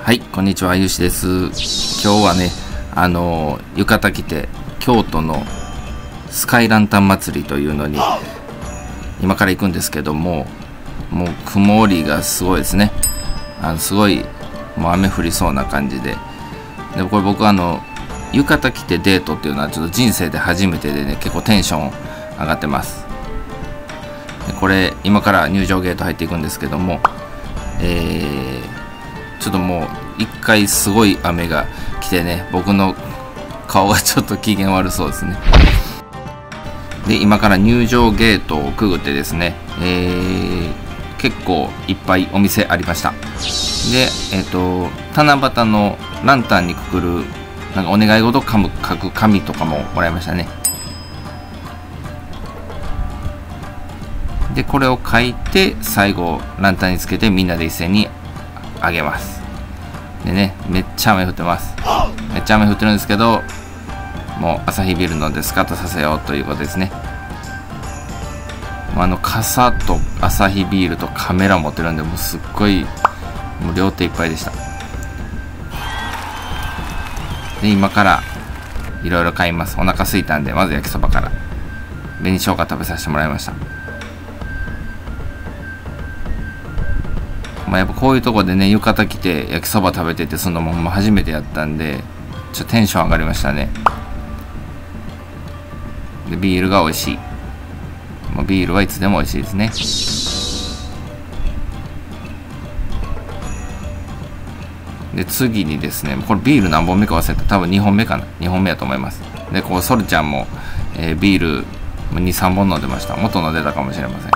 はい、こんにちは、ゆうしです。今日はね、浴衣着て京都のスカイランタン祭りというのに今から行くんですけども、もう曇りがすごいですね。すごいもう雨降りそうな感じで、これ僕浴衣着てデートっていうのはちょっと人生で初めてでね、結構テンション上がってます。でこれ今から入場ゲート入っていくんですけども、ちょっともう一回すごい雨が来てね、僕の顔がちょっと機嫌悪そうですね。で今から入場ゲートをくぐってですね、結構いっぱいお店ありました。で七夕のランタンにくくるなんかお願い事を書く紙とかももらいましたね。でこれを書いて最後ランタンにつけてみんなで一斉にあげます。でね、めっちゃ雨降ってます。めっちゃ雨降ってるんですけど、もうアサヒビールのでスカッとさせようということですね。傘とアサヒビールとカメラ持ってるんで、もうすっごいもう両手いっぱいでした。で今からいろいろ買います。お腹空いたんで、まず焼きそばから紅生姜食べさせてもらいました。やっぱこういうとこでね、浴衣着て焼きそば食べてて、そのまま初めてやったんで、ちょっとテンション上がりましたね。でビールが美味しい。もうビールはいつでも美味しいですね。で次にですね、これビール何本目か忘れた、多分2本目かな、2本目やと思います。でこうソルちゃんも、ビール2、3本飲んでました。もっと飲んでたかもしれません。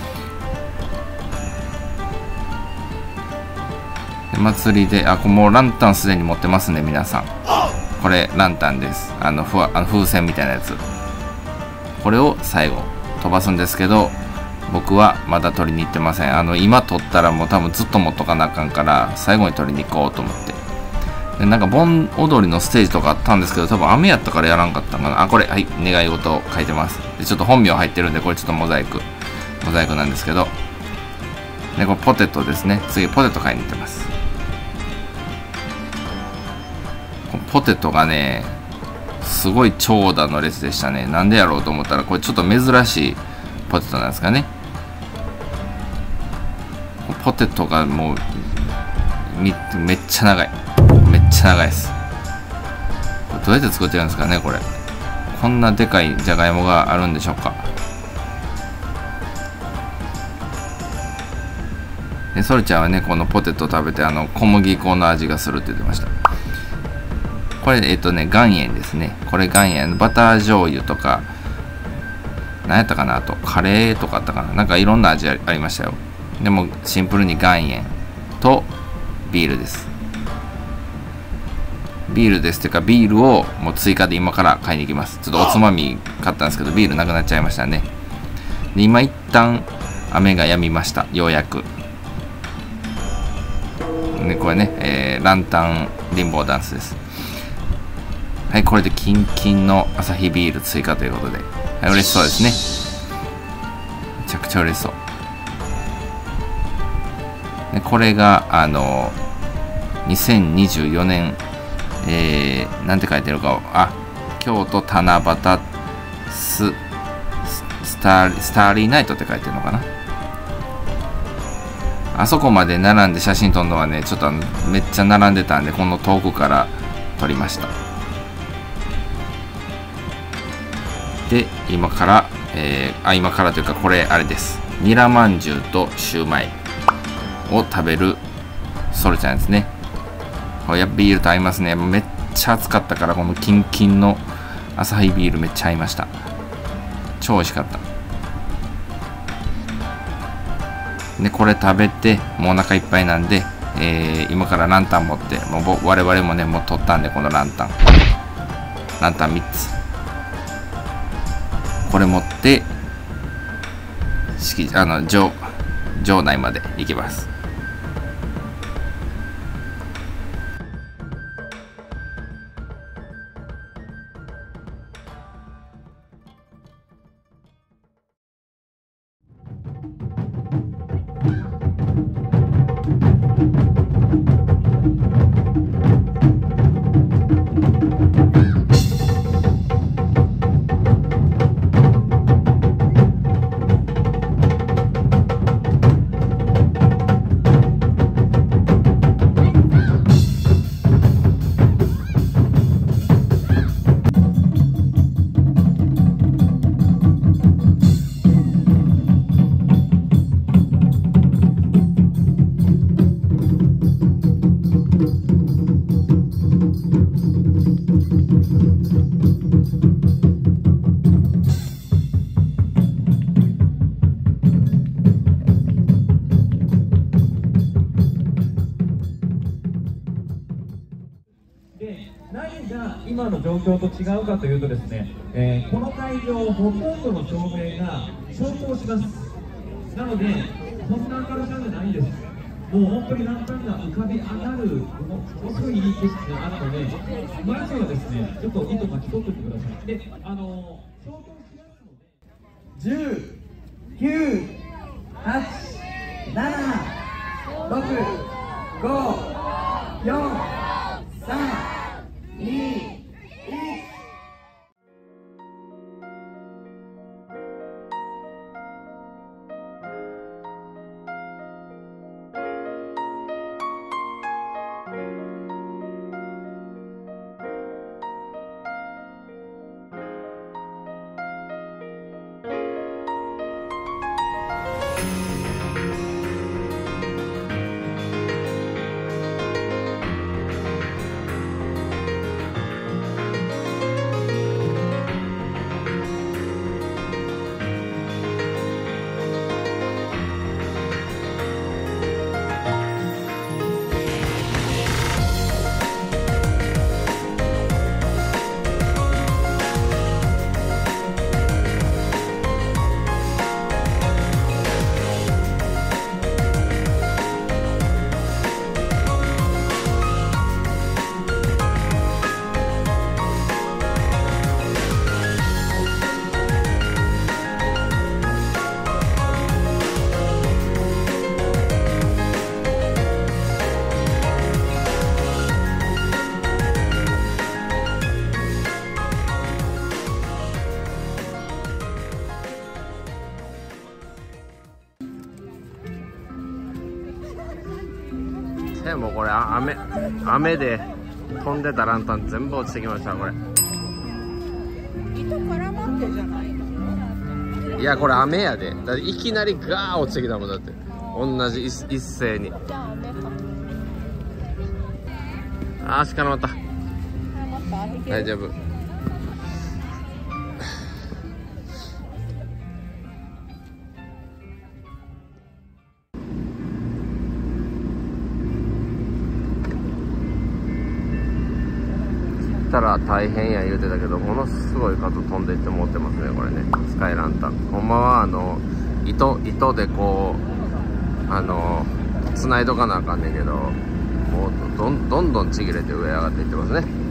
祭りでもうランタンすでに持ってますね、皆さん。これランタンです。風船みたいなやつ。これを最後飛ばすんですけど、僕はまだ取りに行ってません。今取ったらもう多分ずっと持っとかなあかんから、最後に取りに行こうと思って。でなんか盆踊りのステージとかあったんですけど、多分雨やったからやらんかったかな。これはい、願い事を書いてます。でちょっと本名入ってるんで、これちょっとモザイクなんですけど、でこれポテトですね。次ポテト買いに行ってます。ポテトがね、すごい長蛇の列でしたね。なんでやろうと思ったら、これちょっと珍しいポテトなんですかね。ポテトがもうめっちゃ長い。めっちゃ長いです。これどうやって作ってるんですかね、これ。こんなでかいじゃがいもがあるんでしょうか。でソルちゃんはね、このポテト食べて小麦粉の味がするって言ってました。これ岩塩ですね。これ岩塩、バター醤油とか何やったかな、あとカレーとかあったかな、なんかいろんな味ありましたよ。でもシンプルに岩塩とビールです。ビールですっていうか、ビールをもう追加で今から買いに行きます。ちょっとおつまみ買ったんですけど、ビールなくなっちゃいましたね。で今一旦雨が止みました、ようやく。でこれね、ランタンリンボーダンスです。はい、これでキンキンのアサヒビール追加ということで、はい、嬉しそうですね。めちゃくちゃ嬉しそう。でこれが2024年、なんて書いてるか、京都七夕スターリーナイトって書いてるのかな。あそこまで並んで写真撮るのはね、ちょっとめっちゃ並んでたんで、この遠くから撮りました。で今からというか、これあれです。ニラまんじゅうとシューマイを食べるソルちゃんですね。これやっぱビールと合いますね。めっちゃ暑かったから、このキンキンのアサヒビールめっちゃ合いました。超美味しかった。でこれ食べてもうお腹いっぱいなんで、今からランタン持って、もう我々もね、もう取ったんで、このランタン3つ、これ持って場内まで行きます。 今の状況と違うかというとですね、この会場ほとんどの照明が消灯します。なのでこんな明るさじゃないんです。もう本当にランタンが浮かび上がるものすごいいい景色があるので、まずはですねちょっと糸巻き取っておいてください。で消灯しますので、10、9、8、7、6、5、4、3、2、1。 もうこれ雨で飛んでたランタン全部落ちてきました。これ糸絡まってじゃないの？ いやこれ雨やで。だっていきなりガー落ちてきたもん。だって同じ一斉に。 じゃあ雨か。 あーし絡まった。大丈夫。たら大変や言うてたけど、ものすごい数飛んでいって持ってますね。これねスカイランタン。ほんまは糸でこう繋いどかなあかんねんけど、もうどんどんちぎれて上上がっていってますね。